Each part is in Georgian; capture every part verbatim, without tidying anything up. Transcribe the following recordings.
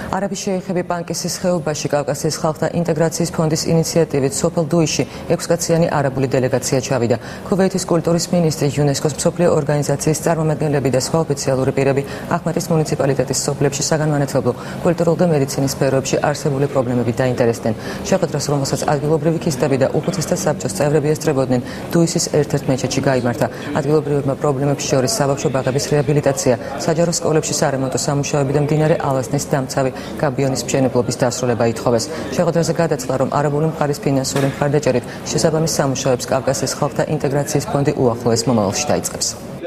არაბის შეიხები პანკისის ხეობაში კავკასიის ხალხთა ინტეგრაციის ფონდის ინიციატივით სოფელ დუიში ექვსკაციანი არაბული დელეგაცია ჩავიდა. ქუვეითის კულტურის მინისტრი, იუნესკოს მსოფლიო ორგანიზაციის წარმომადგენლები და სხვა ოფიციალური პირები ახმეტის მუნიციპალიტეტის სოფლებში საგანმანათლებლო, კულტურულ და მედიცინის სფეროებში არსებული პრობლემებით დაინტერესდნენ. შეხვედრას, რომელსაც ადგილობრივი ქისტები და უხუცესთა საბჭოს წევრები ესწრებოდნენ, დუისის ერთ-ერთ მეჩეთში გაიმართა. ადგილობრივებმა პრობლემებს შორის საბავშვო ბაღების რეაბილიტაცია, საჯარო სკოლებში სარემონტო სამუშაოები და მდინარე ალაზნის დამცავი გაბიონის მშენებლობის დასრულება ითხოვეს. შეხვედრაზე გადაწყდა, რომ არაბული მხარის ფინანსური მხარდაჭერით შესაბამის სამუშაოებს კავკასიის ხალხთა ინტეგრაციის ფონდი უახლოეს მომავალში დაიწყებს.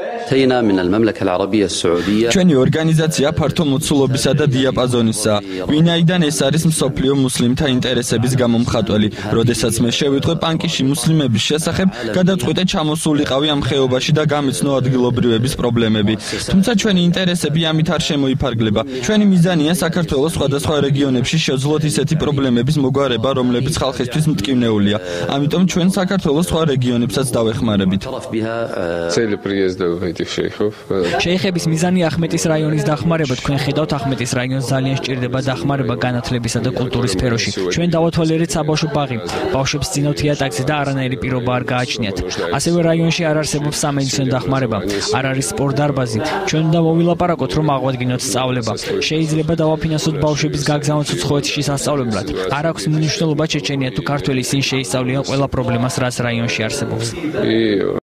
ჩვენი ორგანიზაცია ფართო მოცულობისა და დიაპაზონისა, ვინაიდან ეს არის მსოფლიო მუსლიმთა ინტერესების გამომხატველი. როდესაც მე შევიტყვე პანკიში მუსლიმების შესახებ, გადაწყვიტე ჩამოსულიყავი ამ ხეობაში და გამეცნო ადგილობრივების პრობლემები. თუმცა ჩვენი ინტერესები ამით არ შემოიფარგლება. ჩვენი მიზანია საქართველოს სხვადასხვა რეგიონებში შევძლოთ ისეთი პრობლემების მოგვარება, რომლებიც ხალხისთვის მტკივნეულია. ამიტომ ჩვენ საქართველოს სხვა რეგიონებსაც დავეხმარებით. შეიხების მიზანი ახმეტის რაიონის დახმარება. თქვენ ხედავთ, ახმეტის რაიონს ძალიან სჭირდება დახმარება განათლებისა და კულტურის სფეროში. ჩვენ დავათვალიერეთ საბავშვო ბაღი. ბავშვებს ძინავთ იატაკზე და არანაირი პირობა არ გააჩნიათ. ასევე რაიონში არ არსებობს სამედიცინო დახმარება, არ არის სპორტდარბაზი. ჩვენ უნდა მოვილაპარაკოთ, რომ აღვადგინოთ სწავლება. შეიძლება დავაფინანსოთ ბავშვების გაგზავნას უცხოეთში სასწავლებლად. არ აქვს მნიშვნელობა ჩეჩენია თუ ქართველი ისინი შეისწავლიან ყველა პრობლემას, რაც რაიონში არსებობს.